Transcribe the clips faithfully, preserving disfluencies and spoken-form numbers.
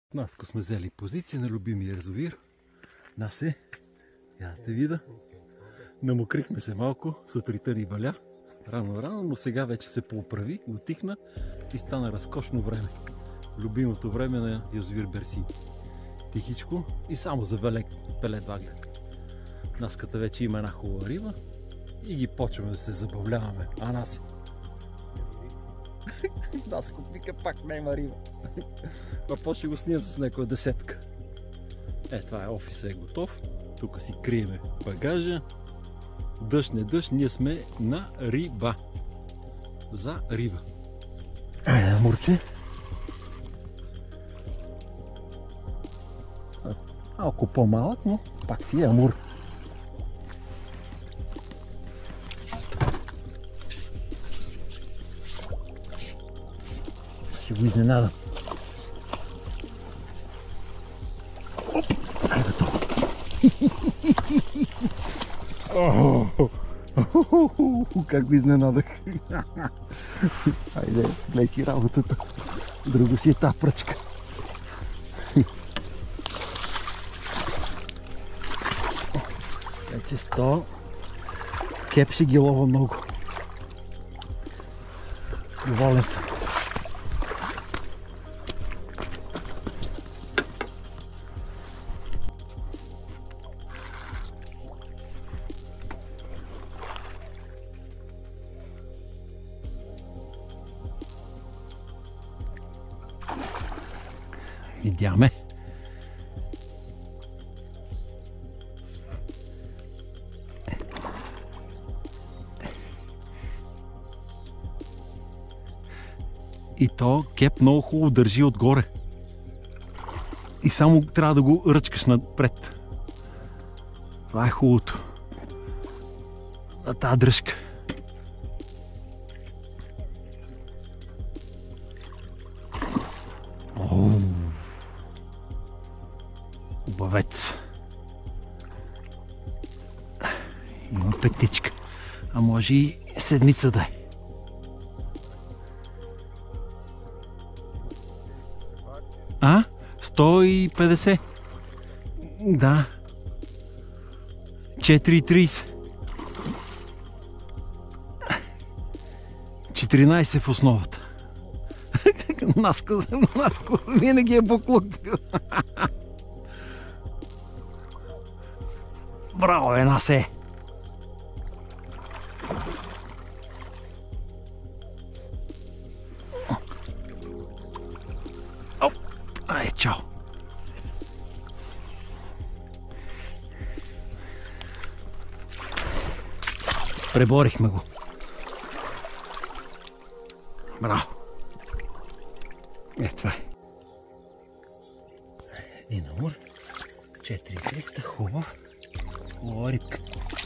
Наско сме взели позиция на любимия язовир. Нас е, я да вида. Намокрихме се малко, сутринта ни валя, рано-рано, но сега вече се поуправи, отихна и стана разкошно време. Любимото време на язовир Берсин. Тихичко и само за велек пелет въглед. Наската вече има една хубава риба и ги почваме да се забавляваме. А нас Наско вика, пак няма риба. А после го снимам с някоя десетка. Е, това е, офиса е готов. Тук си криеме багажа. Дъжд не дъжд, ние сме на риба. За риба. Айде, Амурче. Малко по-малък, но пак си е амур. Ще го изненадам. Ай, готово. Как го изненадах. Айде, гледай си работата. Друго си е та пръчка. Вече сто кеп ще ги лова много. Доволен съм. Видяме. И то кеп много хубаво държи отгоре. И само трябва да го ръчкаш напред. Това е хубавото. На тази дръжка. Оу! Хубавец. Има петичка. А може и седмица да е. А? сто и петдесет. Да. четири и трийсет. четиринайсет в основата. Наско, Наско, винаги е буклук. Браво, е, Насе! Оп! Ай, чао! Преборихме го. Браво! Е, това е. Един амур. четири и триста, хубав. Хубава рибка.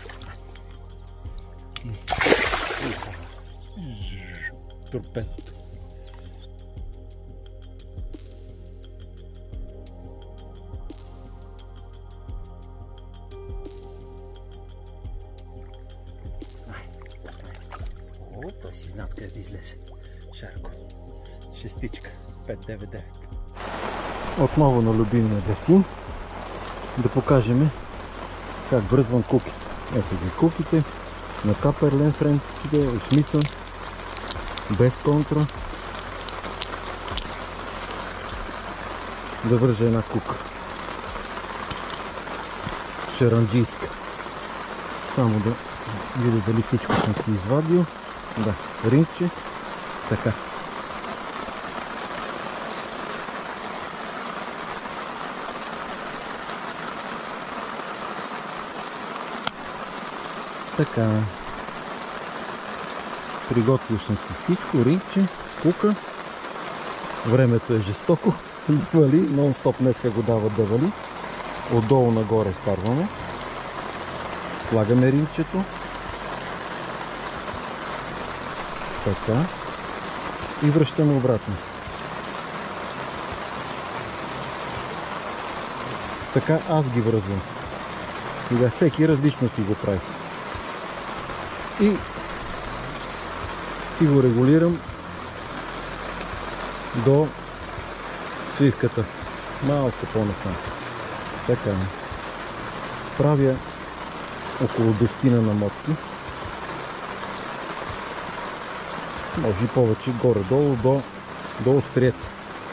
Торпедото. О, той си знат къде да излезе. Шарко. Шестичка. пет девет девет. Отново на любимия Берсин. Да покажем как връзвам куките. Ето ги куките на Каперлен френските, осмица, без контра. Да вържа една кука. Шаранджийска. Само да видя дали всичко съм си извадил. Да, рингче. Така. Така. Приготвил съм си всичко, рингче, кука. Времето е жестоко. Вали, нон-стоп днеска го дават да вали. Отдолу нагоре вкарваме. Слагаме рингчето. Така. И връщаме обратно. Така аз ги връзвам. Сега всеки различно си го прави. И си го регулирам до свивката. малко по-насам. Така. Правя около десет намотки. Може и повече горе-долу до, до острието.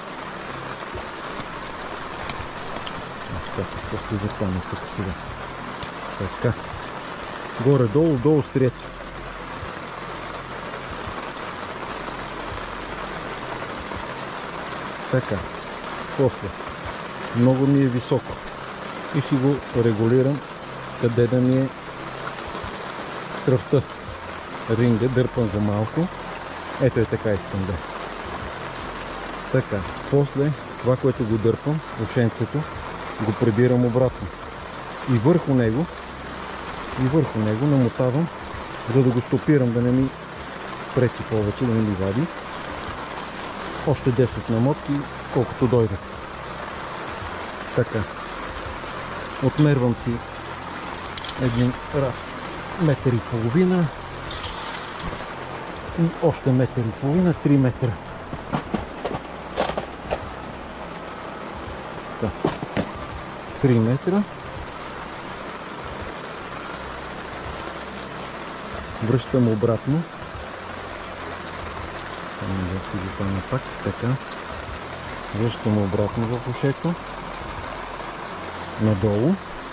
Какво се запълня тук сега? Така. Горе-долу до острието. Така. После. Много ми е високо. И си го регулирам къде да ми е стръвта. Ринга, дърпам го малко. Ето е така искам да. Така. После това, което го дърпам, ушенцето, го прибирам обратно. И върху него, и върху него намотавам, за да го стопирам, да не ми пречи повече, да не ми вади. Още десет намотки, колкото дойдат. Така. Отмервам си един раз метър и половина и още метър и половина, три метра. Така. три метра. Връщам обратно. Пак, така. Връщам обратно в ушето. Надолу.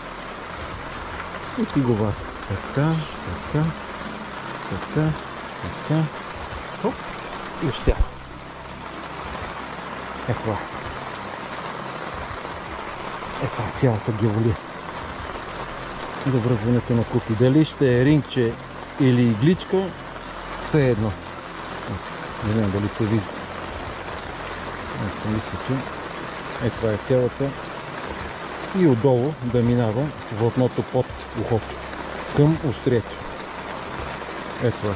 И си го вадя. Така, така, така, така. Хоп. И успя. Ето е. Ето е цялата геолия. За връзването на купи. Дали ще е рингче или игличка, все едно. Не знам дали се види. Ето, мисля, че ето е цялата. И отдолу да минава плътното под ухото към острието. Ето е.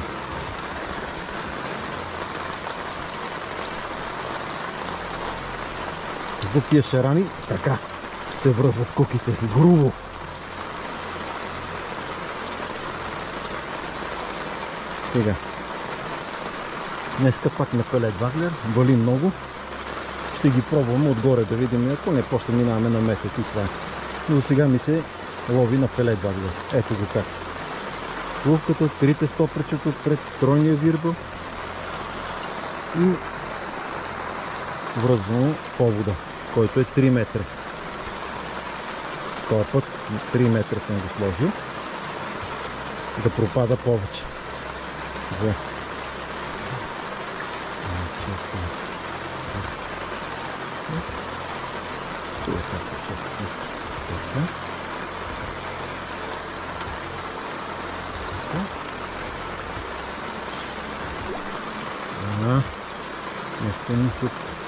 За тия шарани така се връзват куките. Грубо. Сега. Днеска пак на пелет ваглер. Вали много. Ще ги пробваме отгоре да видим, ако не, после минаваме на метод и това. Но сега ми се лови на пелет ваглер. Ето го как. Лувката, трите стопречета отпред, тройния вирбъл и връзваме повода, който е три метра. Този път три метра съм го сложил, да пропада повече. Две. Ага. Нещо мисля.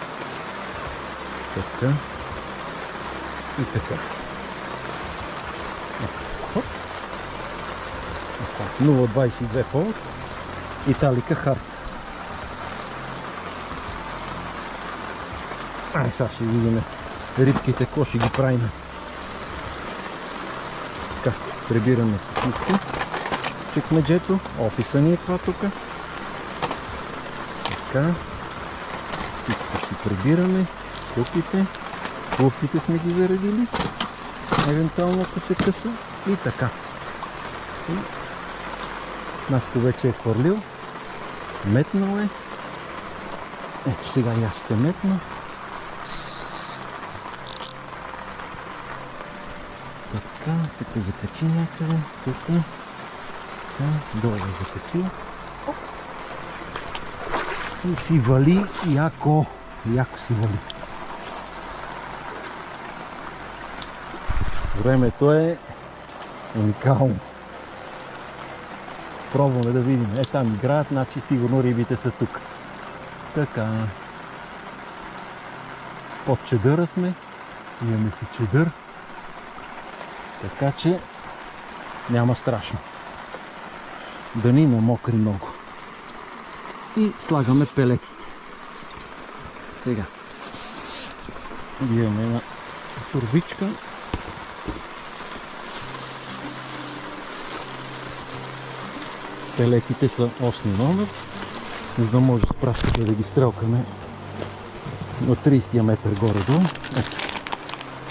Така. И така. Хоп. нула двадесет и две повод. Италика хард. Ай, сега ще видим рибките, какво ще ги правим. Така, прибираме с всичко. Чекмеджето, описа ни е това тук. Така. Всичко ще прибираме. Купите. Купите сме ги заредили. Евентуално ако се къса. И така. И Наско вече е хвърлил. Метнал е. Ето сега и аз ще метна. Така, тук е закачи някъде. Тук. Така, долу е закачил. И си вали яко. Яко си вали. Времето е уникално. Пробваме да видим. Е, там играят, значи сигурно рибите са тук. Така. Под чедъра сме. Имаме си чедър. Така че няма страшно. Да ни намокри много. И слагаме пелетите. Сега. Имаме една турбичка. Пелетите са осми номер, за да може с прашката да ги стрелкаме на тридесет метър горе-долу. Ето,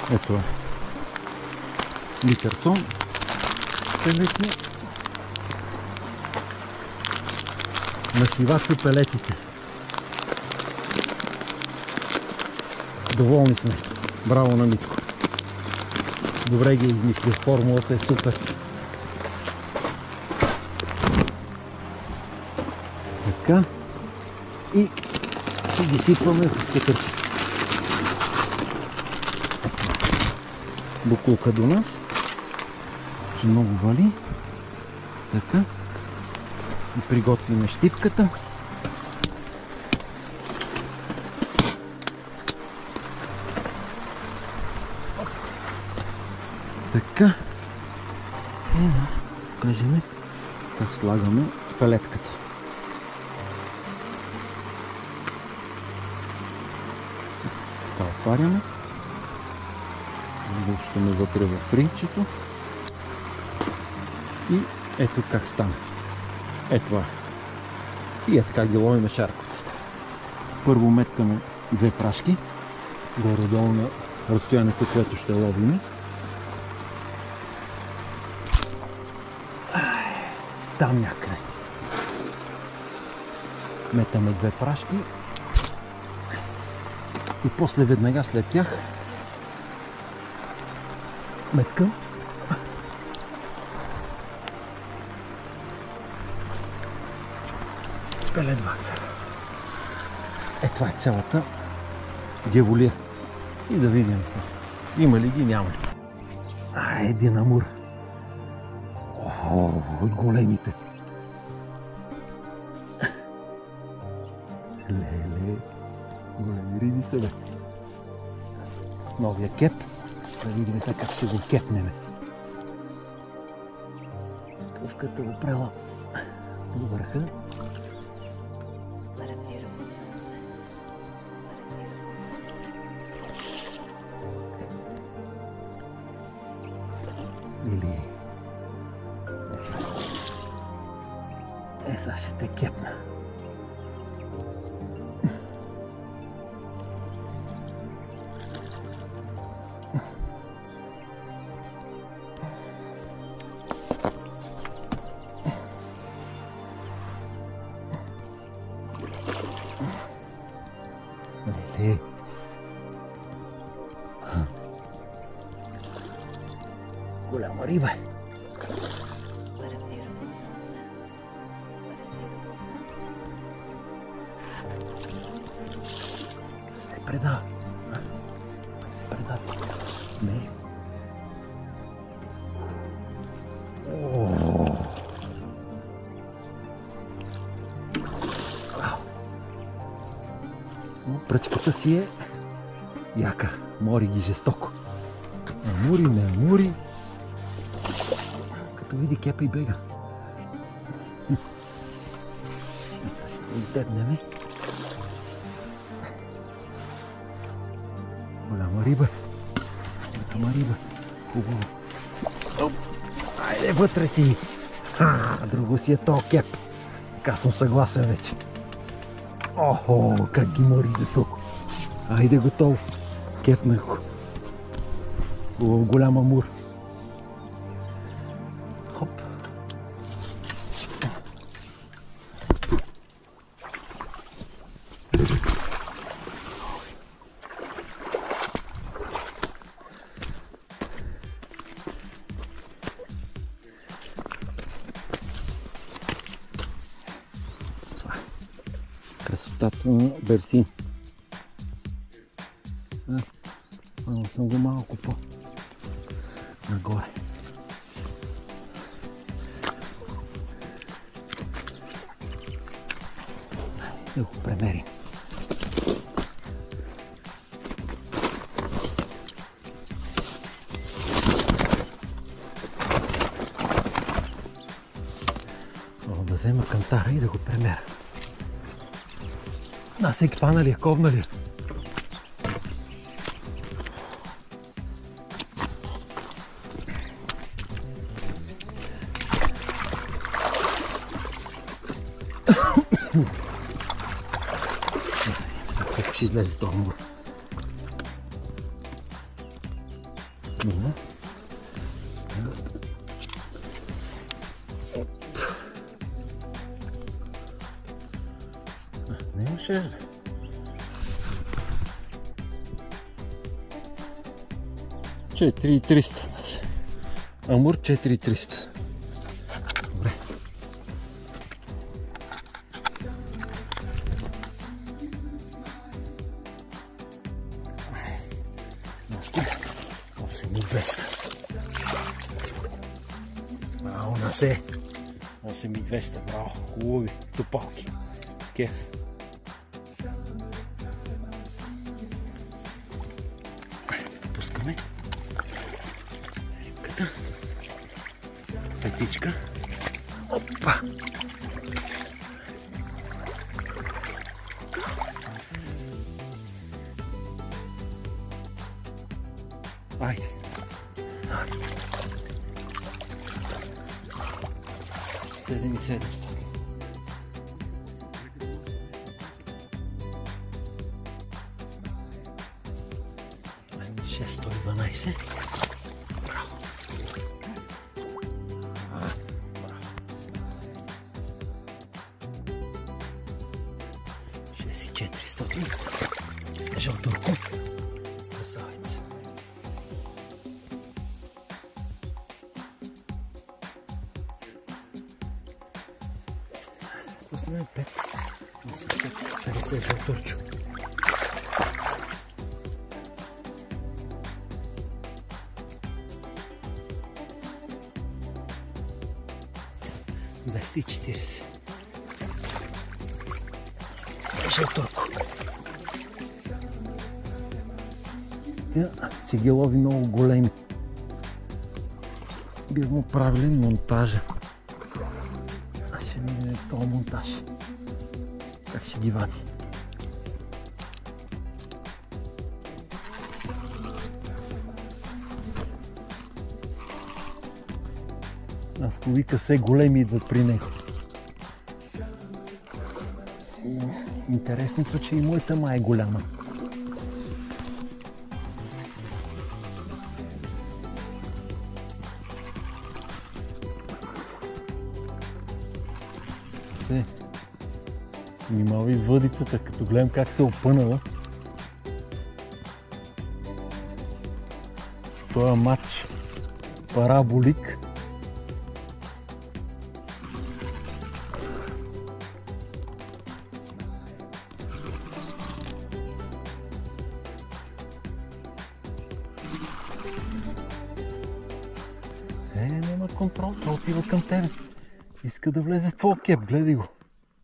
Ето е. Литърсон. Пелетни. Нашивачо пелетите. Доволни сме. Браво на Митко. Добре ги е измислил. Формулата е супер. Така. И си ги сипваме в кетърки. Буклука до нас. Че много вали. Така. И приготвиме щипката. Така. И кажем как слагаме пелетката. Така отваряме. Връщаме вътре в фринчето. И ето как стане. Ето това е. И е така ги ловим шаркоците. Първо меткаме две прашки. Горе-долу на разстоянието, което ще ловим. Там някъде. Метаме две прашки. И после веднага след тях меткам. Пеледва. Е, това е цялата дяволия. И да видим има ли ги, няма ли. А, един амур. О, от големите. Леле, големи риби са, бе. С новия кеп. Да видим така ще го кепнем. Тъвката опрела до върха. Или... Е, сега ще те кепна. Леле. Голяма риба е. Да се предава. Да се предава. Не. О! Пръчката си е яка. Мори ги жестоко. Амури, не амури. Като види кепа и бега. Сега ще го издебнем. Голяма риба. Голяма риба. Хубаво. Айде вътре си. А, друго си е то кеп. Така съм съгласен вече. Охо, как ги мори жестоко. Айде готово. Кепнах го. Хубав голям амур. Хоп. Красотата на Берсин. Мало съм го малко по нагоре. Да го премерим. О, да взема кантара и да го премеря. На всеки пана ли е, ковна ли е? Сега колко ще излезе този амур. Но... Не има шест, бе. четири хиляди и триста. Амур четири хиляди и триста. Добре. осем хиляди и двеста. Браво, Насе. осем хиляди и двеста, браво. Хубави топалки. Кеф. Пускаме. Рибката. Петичка. Опа! Айде. седем и седемстотин. шестстотин и дванадесет. Браво. А, браво. шест хиляди и четиристотин. Жълтурко. Красавица. Поставяме пет. петдесет жълтурчо. двеста и четиридесет. Жълтурко. Че ги лови много големи. Бих му правилен монтажа. А ще мине този монтаж. Как ще ги вади. Аз ко вика се големи идват при него. Интересното, че и моята май е голяма. Се, внимава извъдицата, като гледам как се опънала. Тоя матч параболик. Е, няма контрол, това отива към тебе. Иска да влезе в твоя кеп, гледай го.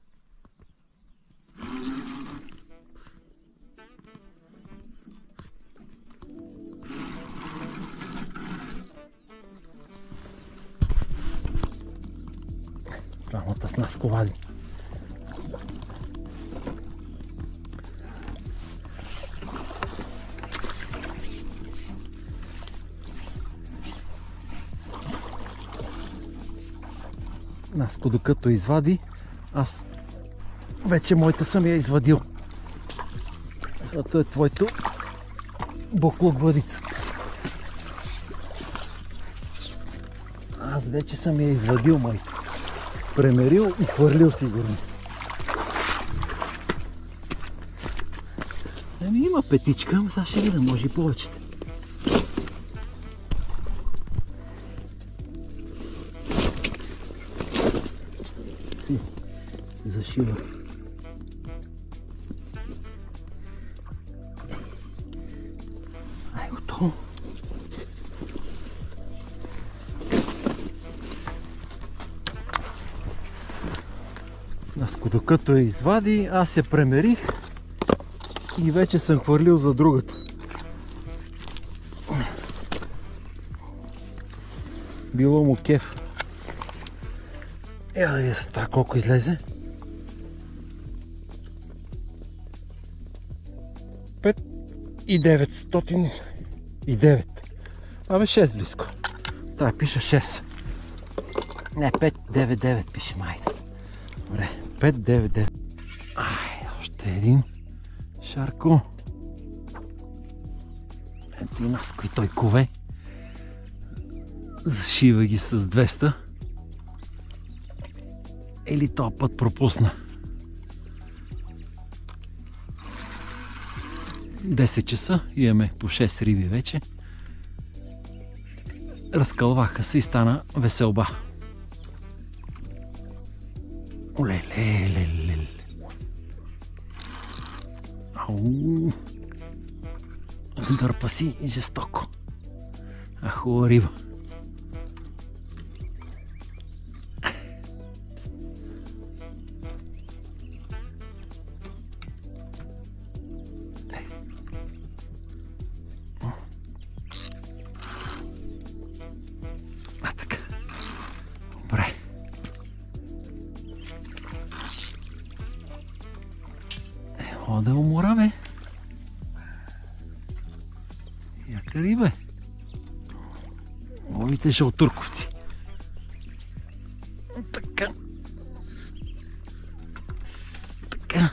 Рамата с нас ковади. Наско докато извади, аз вече моята съм я извадил. Ето е твоето буклук въдица. Аз вече съм я извадил, май. Премерил и хвърлил сигурно. Еми има петичка, ама сега ще видя, може и повече. Си, зашива. Ай, готово. Докато я извади, аз я премерих и вече съм хвърлил за другата. Било му кеф. Я да видя са това колко излезе. пет и деветстотин и девет. Абе шест близко. Тая пише шест. Не, пет девет девет пише майде. Добре, пет девет девет. Ай, още един. Шарко. Ето и Наско и той кове. Зашива ги с двеста. Или този път пропусна. десет часа, имаме по шест риби вече. Разкълваха се и стана веселба. Оле-ле, ле-ле. Ау. Дърпа си жестоко. А хубава риба. А така. Добре. Ево да умора, бе. Яка риба. Новите жълтурковци. Така. Така.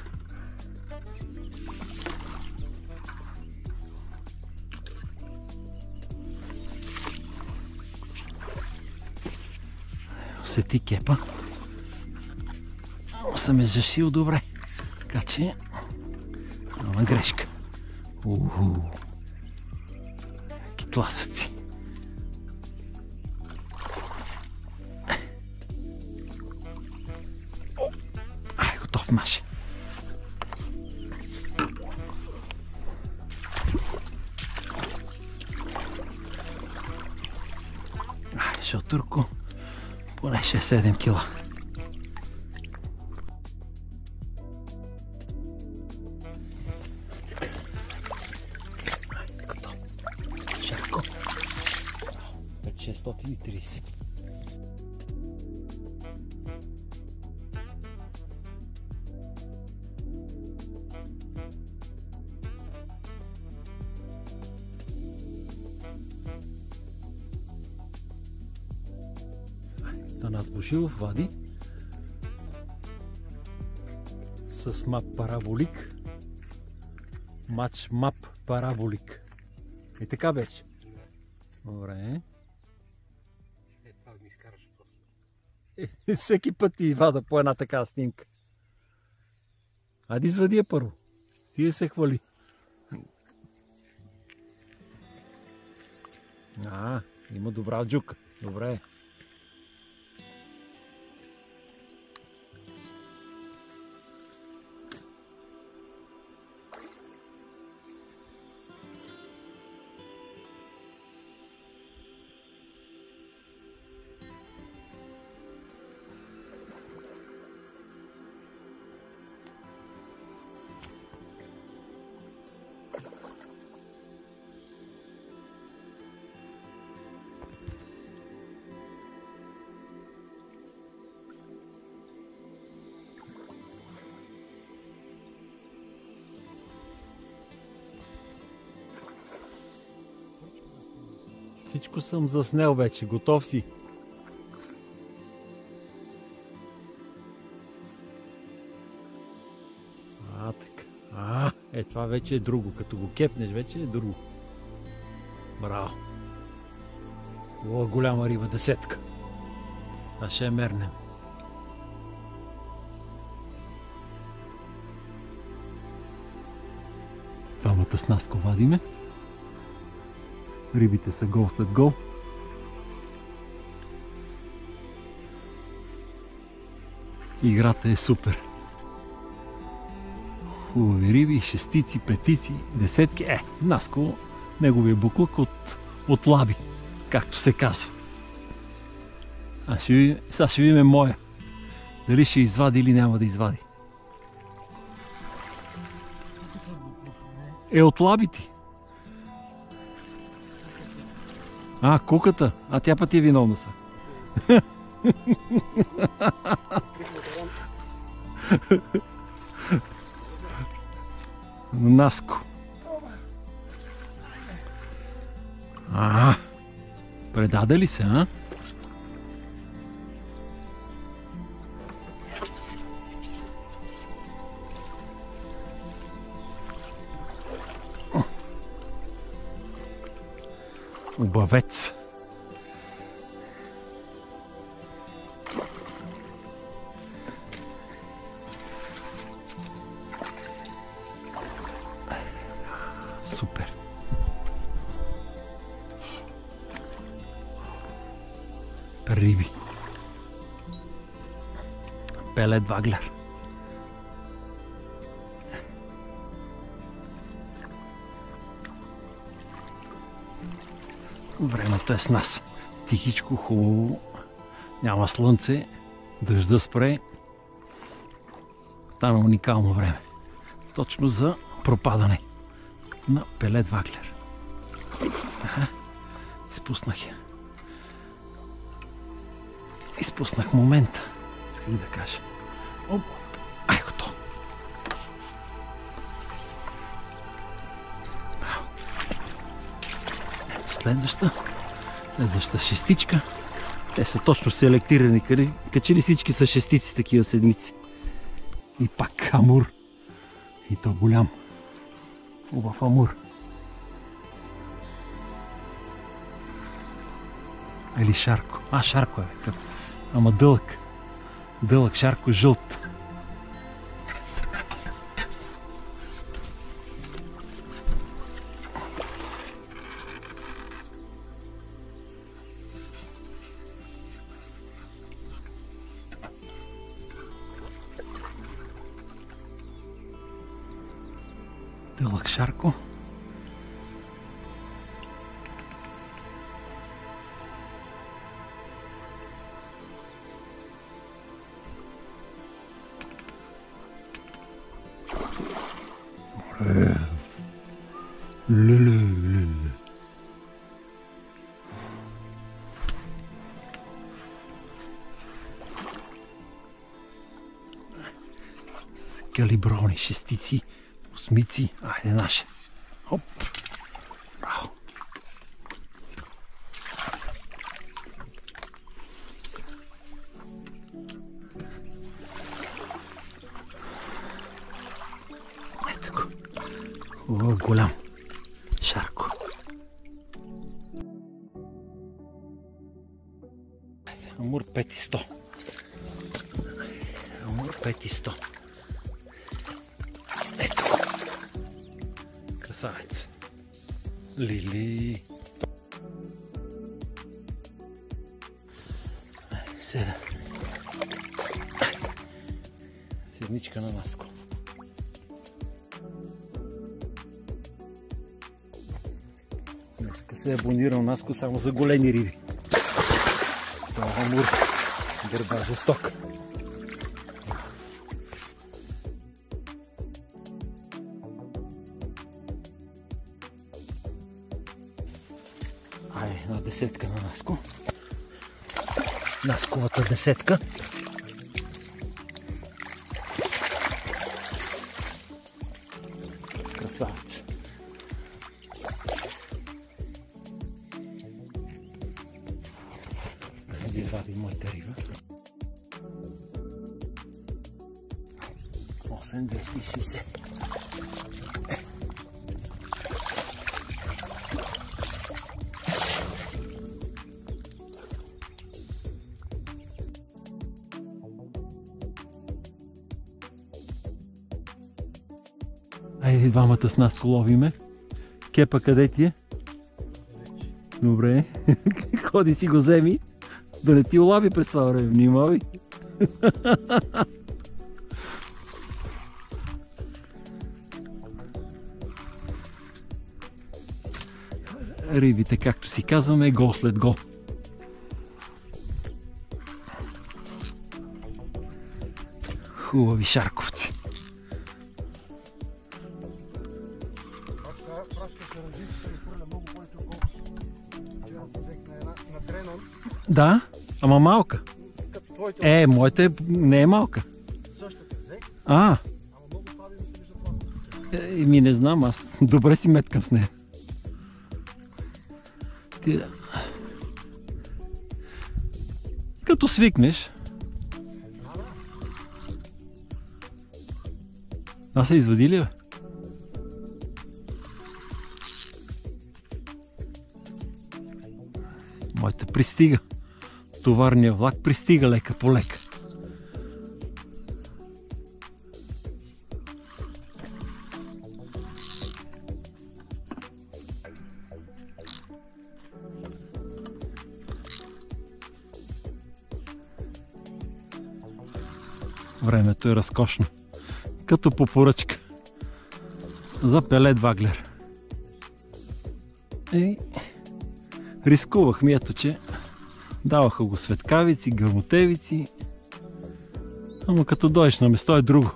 Усети кепа. Съм е зашил добре. Така че няма грешка. Уху. Тласъци. Ай, готов наш. Ай, жълтурко. Поне шест-седем кила. шестстотин и тридесет. Танас Бошилов вади с мап параболик. Матч мап параболик. И така беше. Добре. Е, това да ми изкараш после. Е, всеки път ти вада по една такава снимка. Айде извади я първо. Ти се хвали. А, има добра джука. Добре. Всичко съм заснел вече, готов си. А, така. А, е, това вече е друго. Като го кепнеш, вече е друго. Браво. О, голяма риба, десетка. А ще мернем. Двамата с Наско вадиме. Рибите са гол след гол. Играта е супер. Хубави риби, шестици, петици, десетки. Е, Наско, неговия буклък от, от лаби, както се казва. А ще ви, сега ще видим моя. Дали ще извади или няма да извади. Е, от лабите. А, куката. А тя пък е виновна са. Наско. А, предаде ли се, а? Убавец. риби. Пелет ваглер. Времето е с нас. Тихичко, хубаво. Няма слънце. Дъжда спре. Стана уникално време. Точно за пропадане на пелет ваглер. Ага. Изпуснах я. Изпуснах момента. Исках да кажа. Оп. Ай, готово. Браво. Следваща. Следваща шестичка. Те са точно селектирани. Качели всички са шестици такива седмици. И пак амур. И то голям. Хубав амур. Или шарко. А, шарко е. Къп. Ама дълъг. Дълъг шарко, жълт. Дълъг шарко. Ле, ле, ле, ле. С калиброни, шестици, осмици. Айде наше. Оп. Браво. Ето го. О, голям. Шарко. Амур пет и сто. Амур пет и сто. Ето го. Красавец. Лили. Седа. Седничка на Наско. Днеска се е абонирал Наско само за големи риби. Това амур гърба жесток. Ай, една десетка на Наско. Насковата десетка. Красавец. Да извадим моята риба. осем двеста и шейсет. Айде двамата с нас ловиме. Кепа къде ти е? Добре. Ходи си го вземи. Да не ти улави през това време. Внимавай. Рибите, както си казваме, гол след гол. Хубави шарковци. Да, ама малка. Е, моята не е малка. А, ми не знам, аз добре си меткам с нея. Ти... Като свикнеш. А се извади ли, бе? Моята пристига. Товарния влак пристига лека по лека. Времето е разкошно. Като по поръчка. За пелет ваглер. И рискувахме, ето че даваха го светкавици, гърмотевици. Ама като дойдеш на место е друго.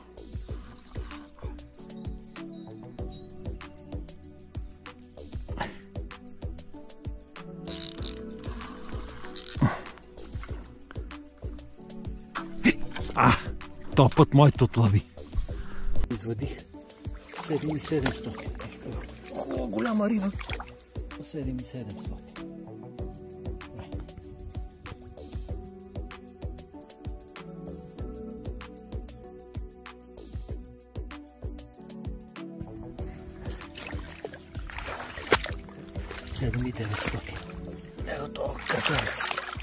А, този път моето отлави. Извадих седем хиляди и седемстотин. О, голяма риба. седем хиляди и седемстотин. седем хиляди и деветстотин. Ето това казанец.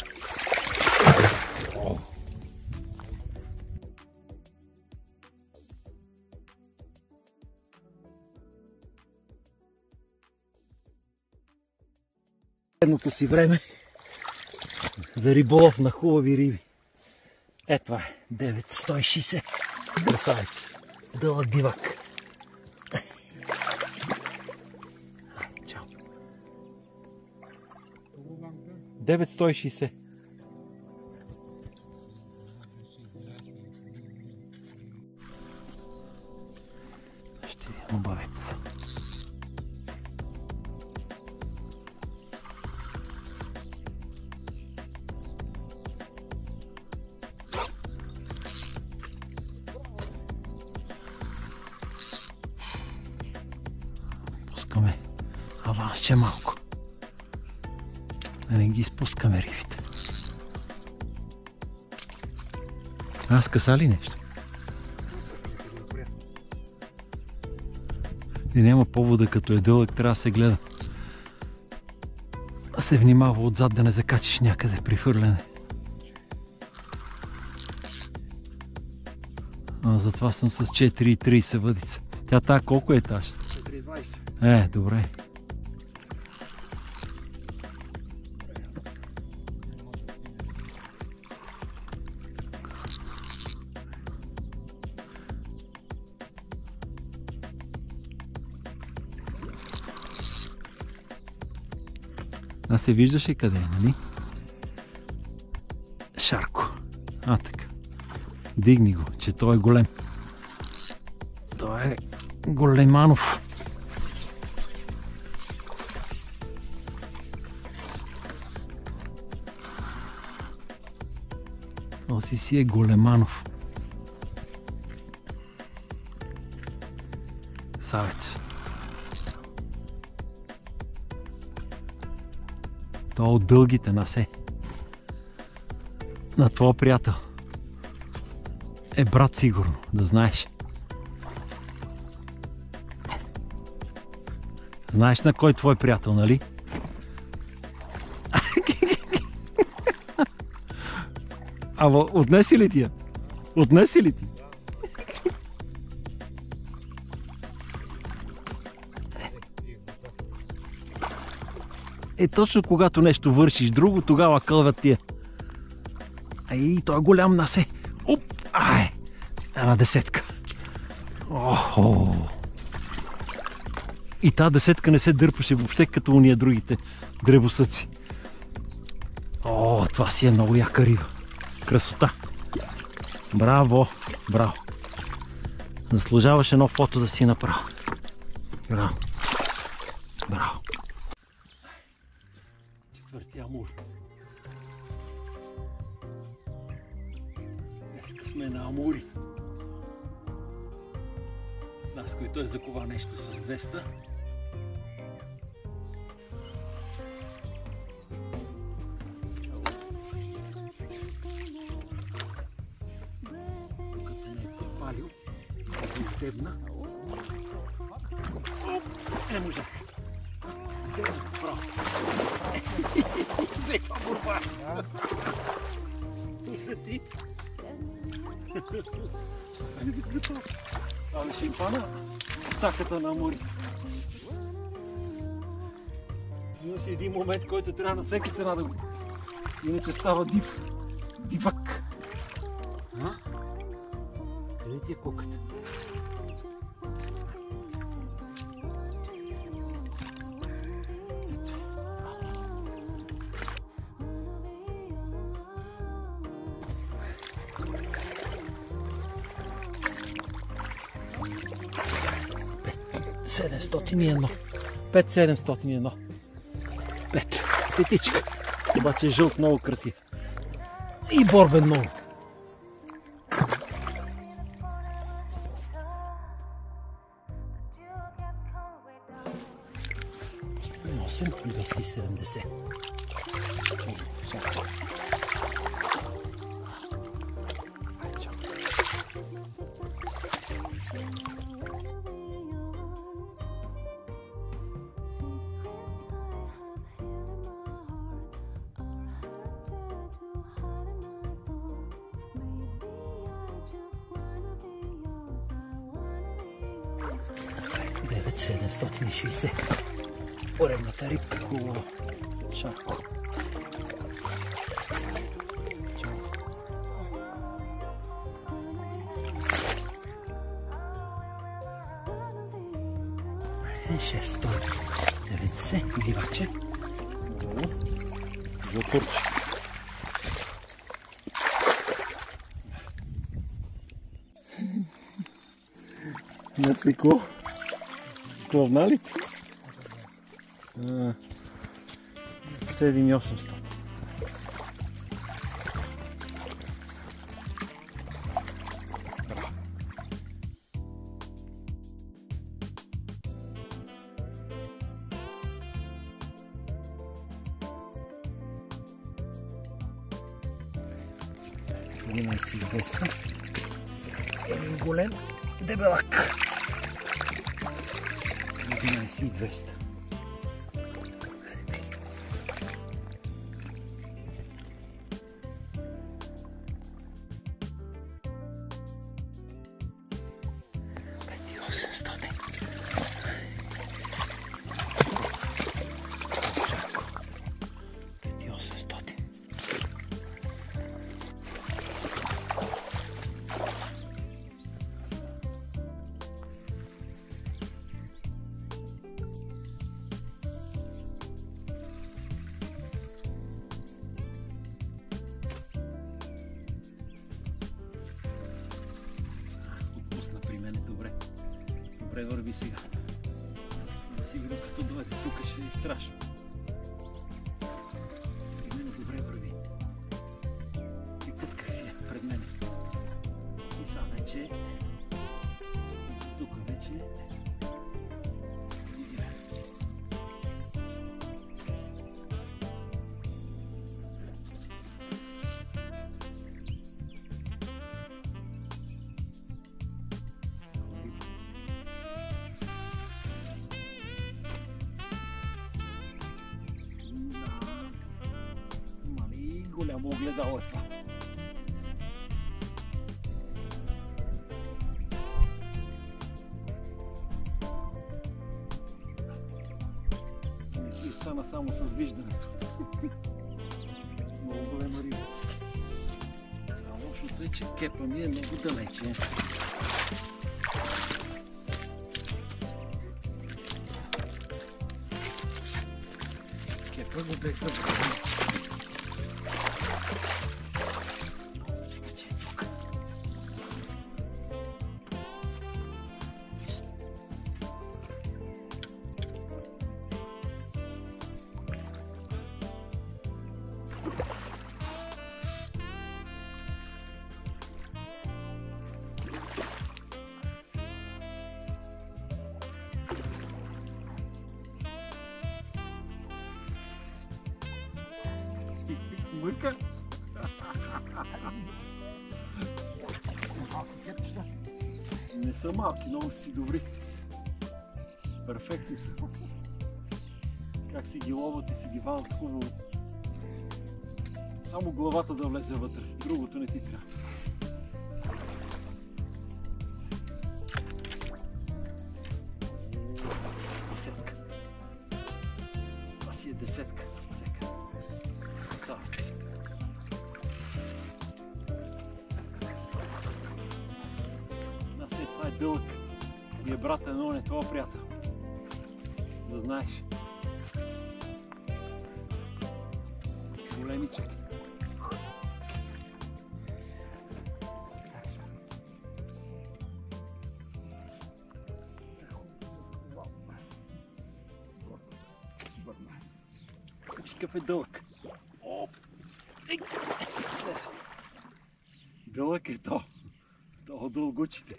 Едното си време за риболов на хубави риби. Е, това е деветстотин и шейсет. Красавец. Дълъг дивак. Чао. деветстотин и шейсет. Ще е обавец. Пускаме авансче малко. Да не ги изпускаме рибите. А, скъса ли нещо? И няма повода, като е дълъг, трябва да се гледа. Да се внимава отзад да не закачиш някъде при фърляне. А, затова съм с четири и трийсет въдица. Тя тая колко е етаж? четири и двайсет. Е, добре. А се виждаше къде е, нали? Шарко. А, така. Дигни го, че той е голем. Той е големанов. Този си е големанов. Савец. Това от дългите насе. На твоя приятел. Е брат сигурно, да знаеш. Знаеш на кой твой приятел, нали? Ама отнеси ли ти я? Отнеси ли ти? Е, точно когато нещо вършиш друго, тогава кълват тия. Ай, той е голям насе. Оп! Ай! Една десетка. Охо! И тази десетка не се дърпаше въобще като уния другите дребосъци. О, това си е много яка риба. Красота! Браво! Браво! Заслужаваш едно фото да си направя. Браво! Браво! Четвърти амур. Днеска сме на амури. Нас, който е закова нещо с двеста. Докато не е подпалил, да издебна. Не можах. Издебна, право. Леква борба. Усети. Ами ще им пана цаката на амури. Има си един момент, който трябва на всяка цена да го... Иначе става див. Дивак. А? Нали ти е куката? седемстотин и едно. пет седемстотин и едно. Пет. Петичка. Обаче жълт много красив. И борбен много. осем двеста и седемдесет. девет седемстотин и шейсет. Поредната рибка, хубава. Шарко. шестстотин деветдесет диваче. Жълтурче. Нацико. Клавналите. седем и осемстотин. единайсет и двеста. Един голем дебелак. единайсет и двеста. Добре върви сега. Сигурно като дойде тук ще е страшно. При мен добре върви. И кътках си пред мен. И сега вече тук вече голямо огледало е това. Не си стана само с виждането. Много голема риба. А лошото е, че кепа ми е много далече. Кепа го бех събрал. Мърка? Не са малки, много си добри. Перфектни са. Как си ги ловят и си ги вадат хубаво. Само главата да влезе вътре, другото не ти трябва. Десетка. Това си е десетка. Красавец. дълъг и е брат едно, не това приятел. Да знаеш. Големичък. Какъв е дълъг. О! Ей! Дълъг е то. То дългучите.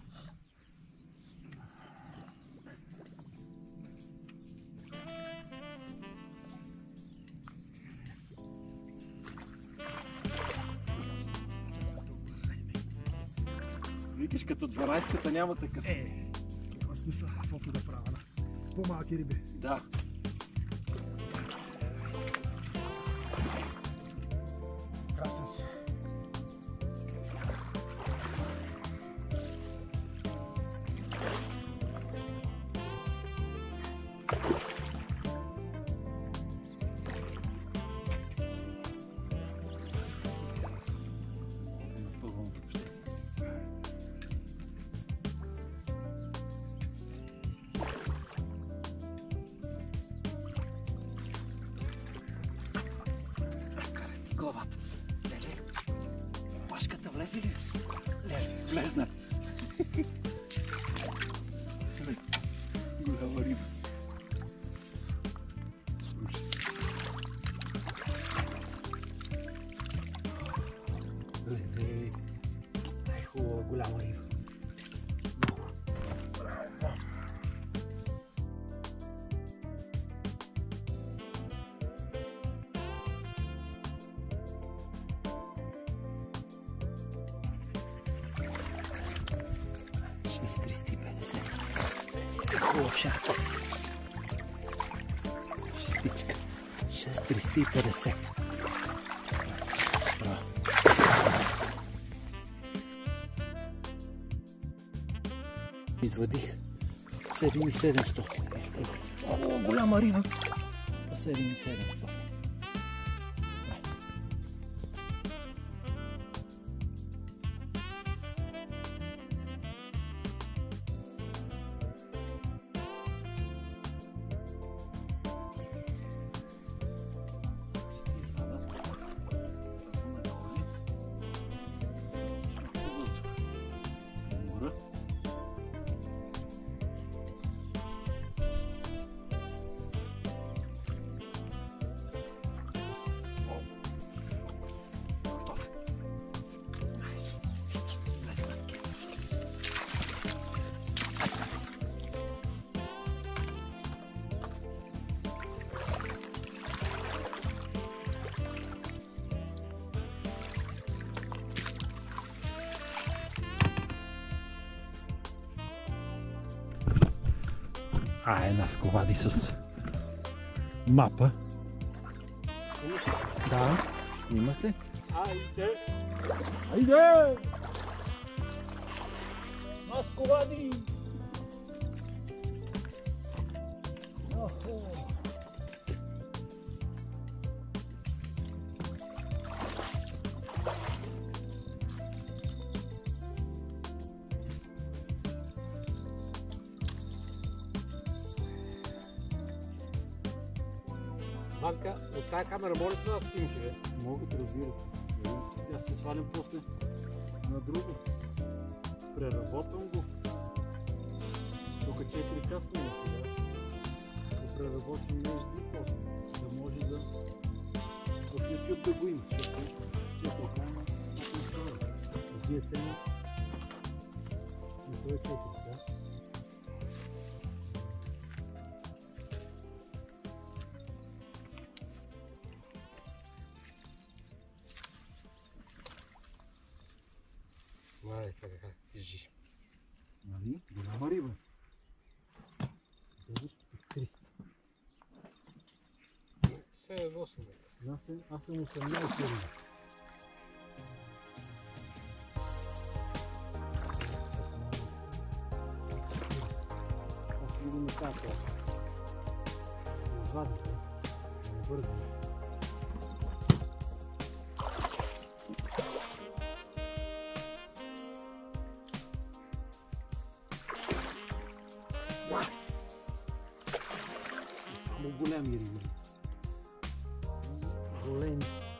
Викаш като дванайстката няма такъв. Е, това смисъл, каквото да правя. По-малки риби. Да. Красен си. Главата. Леле, пашката влезе ли? Лезе, влезна. Голяма риба. Ужас. Леле, е хубава голяма риба. триста и петдесет. Хубав шарк. Шестичка. шест триста и петдесет. Извадих седем и седемстотин. О, голяма риба. седем и седемстотин. А, една сковади с мапа. Да, снимате. Айде! Айде! На сковади! Охо! Банка, от тази камера може ли се да снимки, бе? Могат, разбира се. Аз се свалям после на друго. Преработвам го. Тук четири касни на сега. Го преработвам между и после. За да може да от YouTube да го има. Четири камера. От джи ес ем на това четири, да? Мале, това кака тежи. Нали? Голяма риба. триста. седем-осем. Аз съм осемнайсет риба. Аз видим и така. Извадиш, не бързам. големи риби. Големи.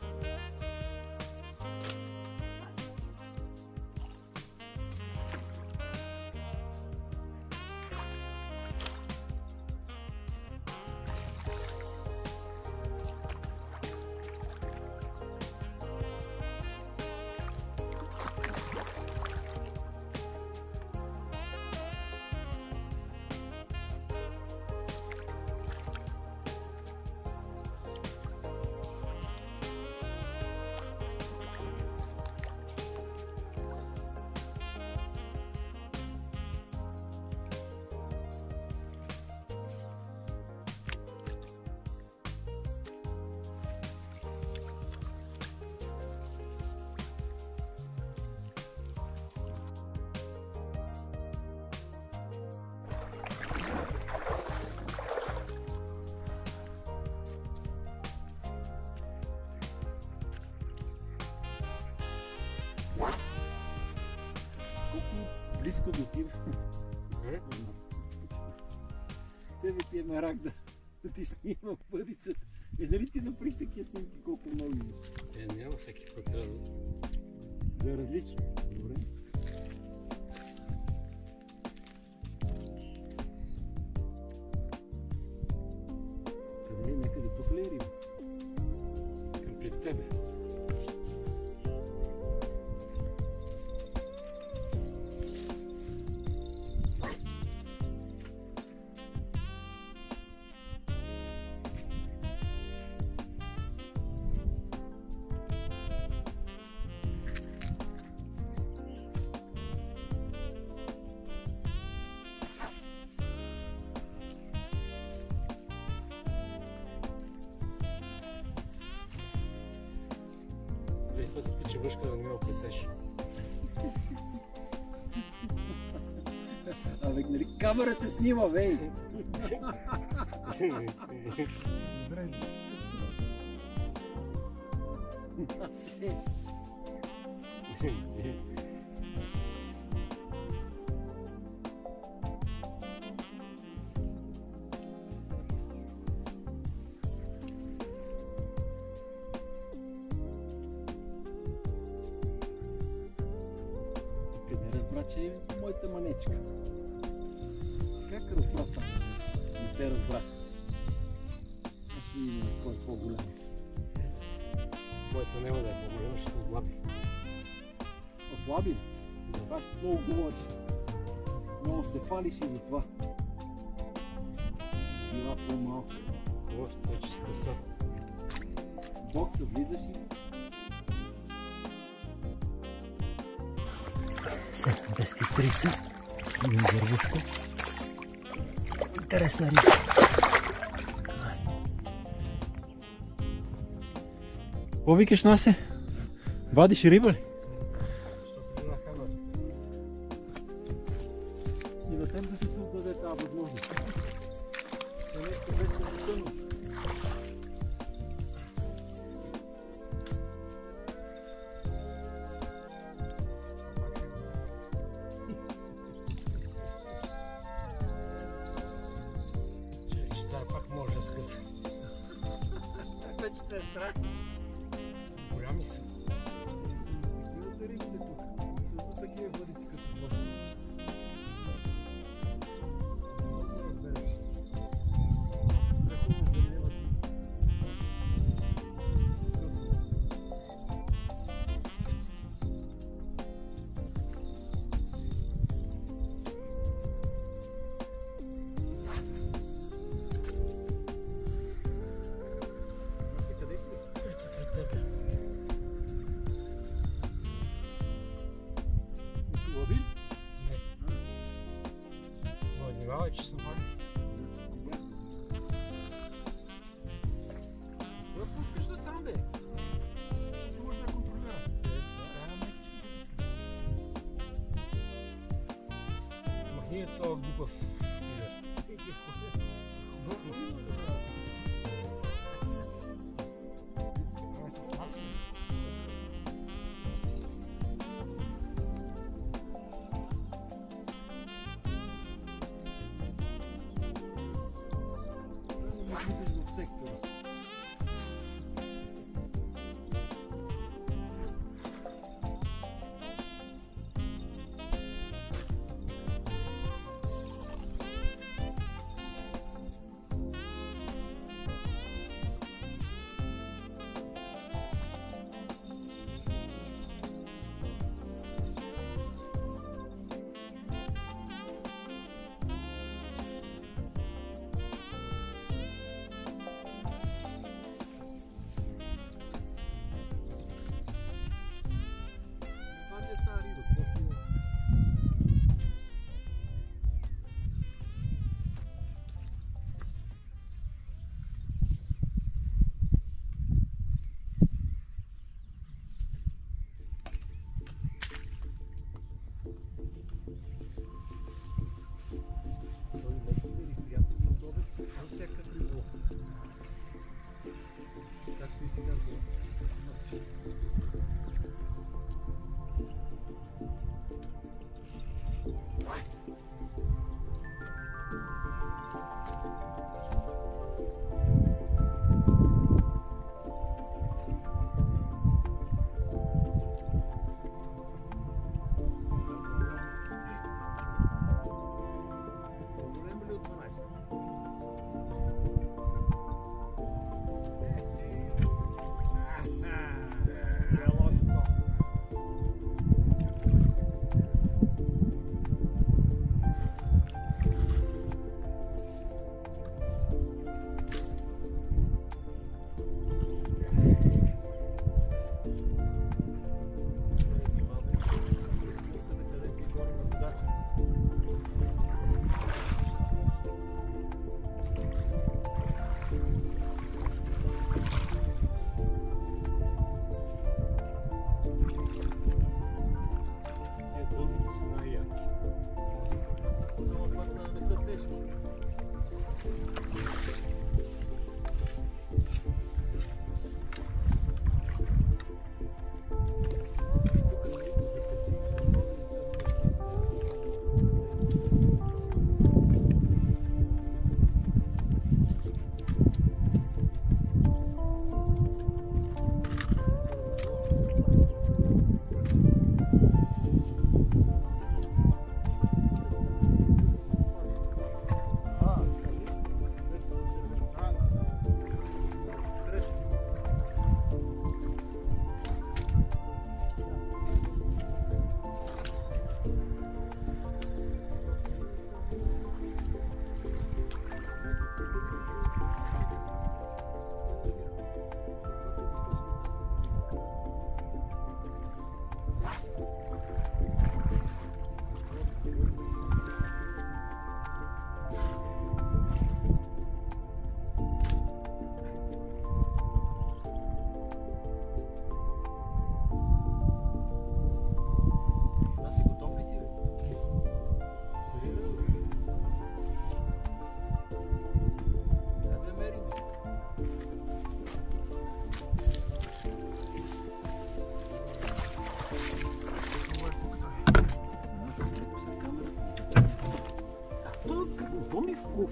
Близко до отива. Тебе ти е мерак да, да ти снима бъдицата. Е, дали ти направиш такива снимки, колко много имаш? Е, няма всеки път трябва да... Да е различно. Добре. Къде е? Някъде тук ли е риба? Към пред тебе. Това ти пича въшка да не ме оплетеш. Абе, нали камерата снима, бей! Че е моята манечка. Как разбра само? Не те разбрах. Аз ще видим кой е по-голям. Моята няма да е по-голема, ще се отлаби. Отлаби ли? Да. Това много говориш. Много се фалиш и за това. Била по-малко. Още той, че скъса. Бокса влизаш и... седемдесет и тридесет. Има вървушко. Интересна риба. Какво викаш, Насе? Вадиш риба ли? И на теб да се създаде тази възможност. За нещо беше затънно. Вече те е страх. Голями са. Такива са рибите тук. Не са за такива бъдици като това. Много да разбереш. Страховно да не имат. Внимавай, че съм пак. Това пускаш да сам, бе. Не може да контролира. Махни е това глупав филер. Това се смачва. Влизаш в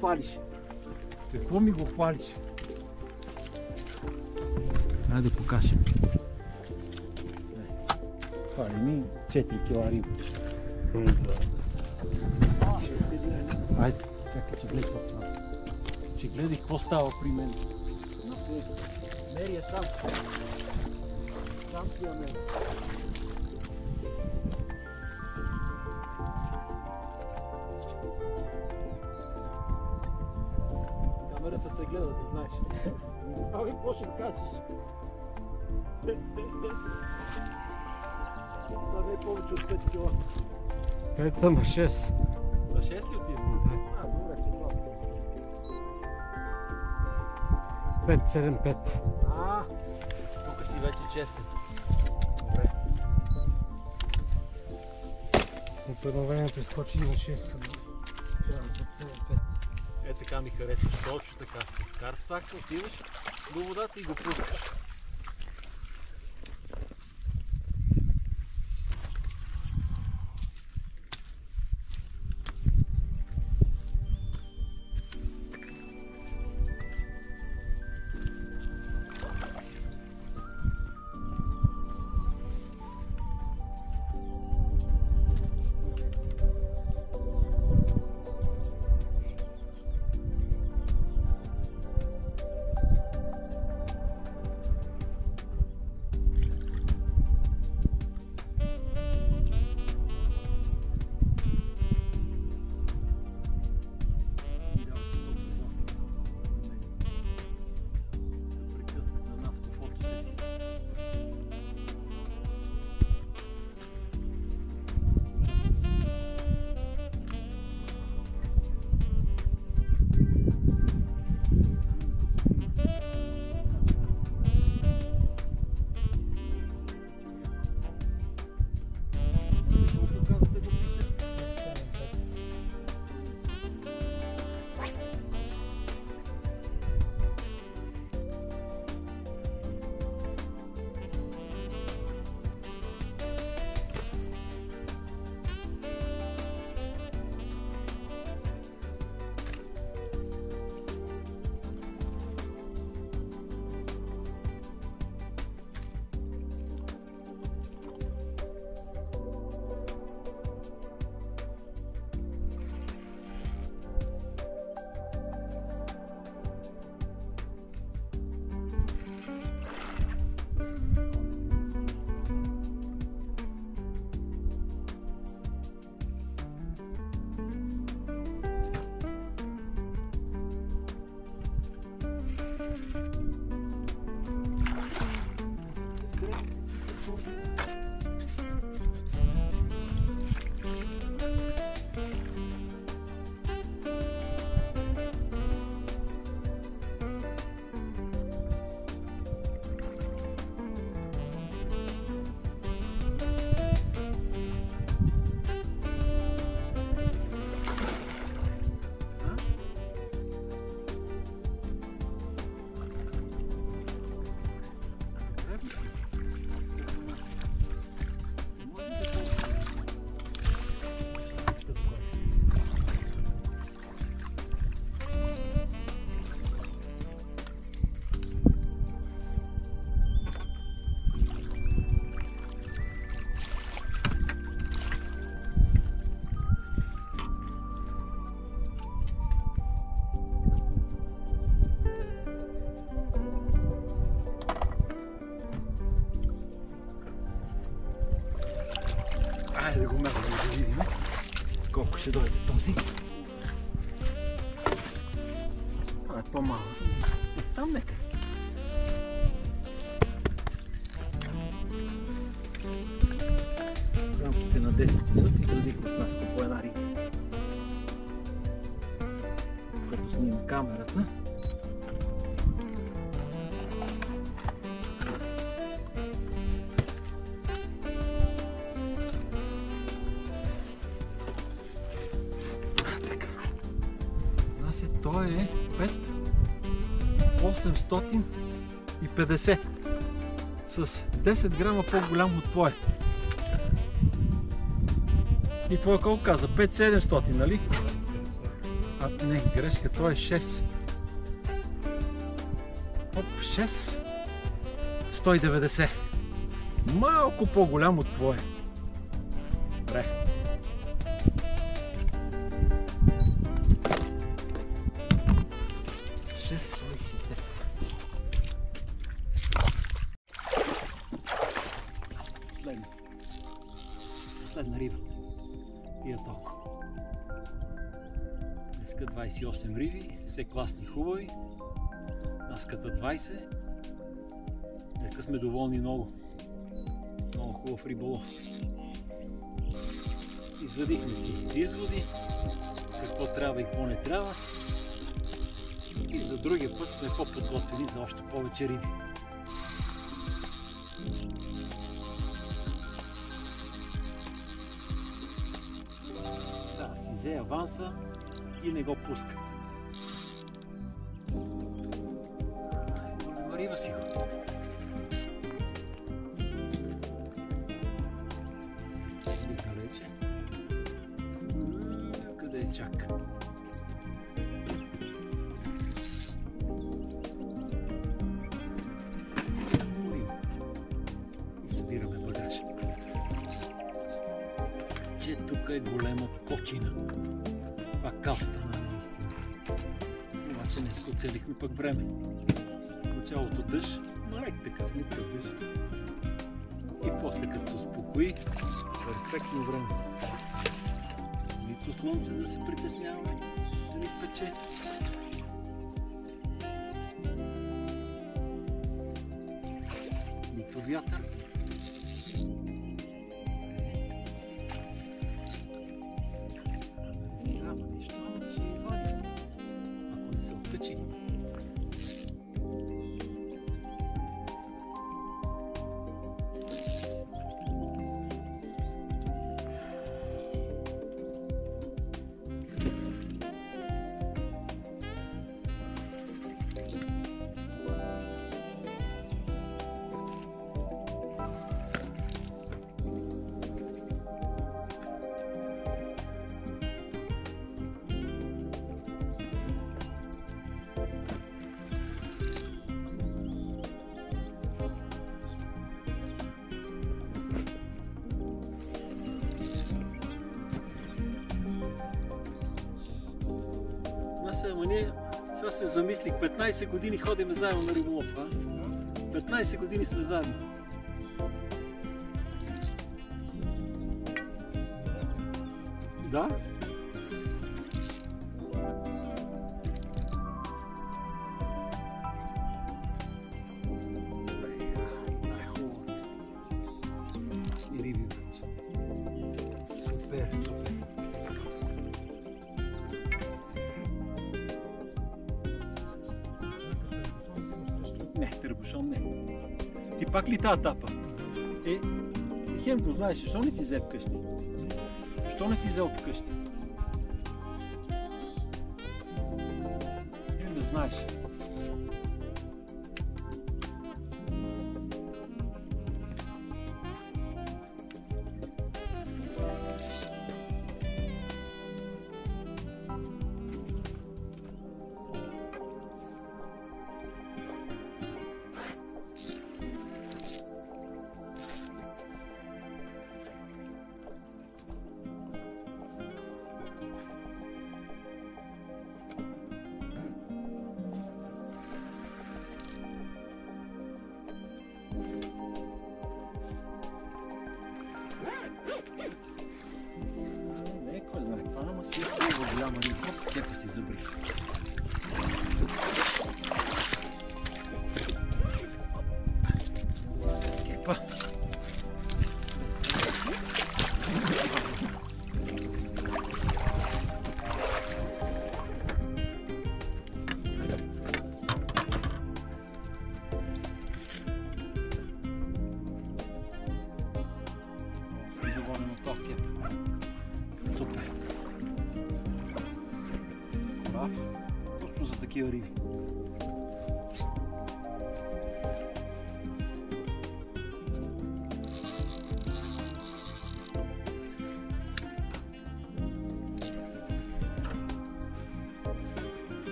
хвалиш? Какво ми го хвалиш? Айде да покажем. Хвали ми четири кила риба. Айде, чакай, че гледай това. Че гледай какво става при мен. Мерия сам. Сам си я меря. Камерата те гледа, да знаеш. Ами, какво ще кажеш? Това не е повече от пет кила. Къде там на шест? На шест ли отиде? А, добре, се това. пет седем пет. А, Тук си вече честен. От едно време прескочи на шест. Трябва пет седем пет. Е, така ми харесваш, точно така. С карп сакча отиваш до водата и го пускаш. Айде да го махаме да видим колко ще дойде този. Това е по-малък. Там нека. В рамките на десет минути изредихме с нас по една риба. Като снимам камерата. Той е пет осемстотин и петдесет с десет грама по-голям от твоя. И твоя колко каза? пет седемстотин, нали? А, не, грешка, то е шест. Оп, шест. сто и деветдесет. Малко по-голям от твое. Добре. шест сто и шестдесет. Последна. Последна риба. Тия толкова. Днеска двайсет и осем риби, все класни, хубави. Наската двайсет. Днеска сме доволни много. Много хубав риболов. Извадихме си изводи, какво трябва и какво не трябва. И за другия път сме по-подготвени за още повече риби. Да, си взе аванса и не го пуска. Голема риба си го. Далече. Къде е чак? И събираме багажа. Че тук е голема кочина. Пак кал стана наистина. Обаче днес оцелихме пък време. Началото дъжд, малек такъв, никакъв дъжд. И после като се успокои, перфектно време. Нито слънце да се притесняваме, да ни пече. Нито вятър. Трябва нищо, ще извадим, ако не се откачи. Ама ние сега се замислих, петнайсет години ходим заедно на риболов, а? петнайсет години сме заедно. Да? Най-хубаво. И риби вече. Супер, супер. Не, търбушон не. Ти пак ли тази тапа? Е, хем го знаеш, защо не си взе вкъщи? Защо не си взел вкъщи? Хем да знаеш. Не, кой знае това, ама си е толкова голяма риба, кепа си забри. Кепа. Супер. Прав. Точно за такива риби.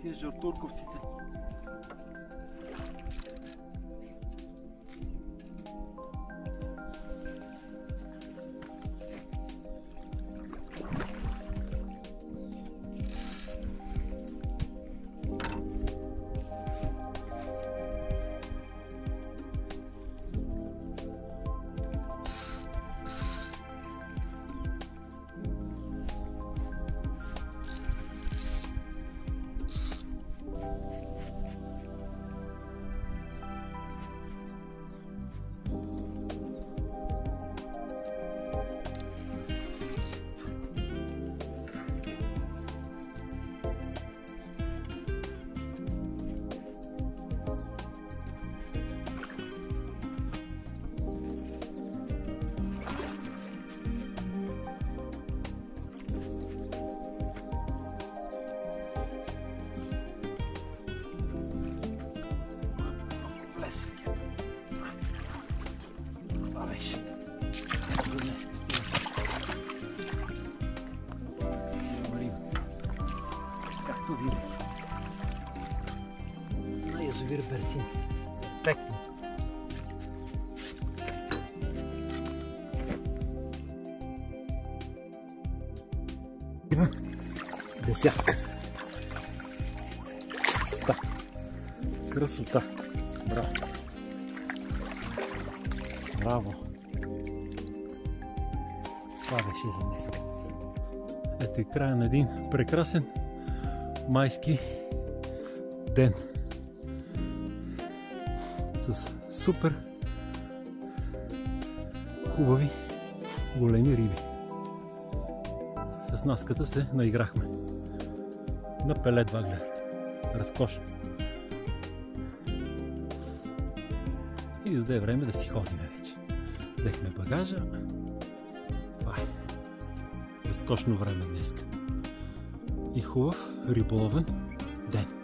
тия жартурковците. Както винаги. На язовир Берсин. Перфектно. Има десятка. Красота. Красота. Браво. Браво. Това беше за днес. Ето и края на един прекрасен майски ден с супер хубави големи риби. С наската се наиграхме на пелет ваглер. Разкошно. И дойде време да си ходим вече. Взехме багажа. Това е. Разкошно време днес. И хубав риболовен ден.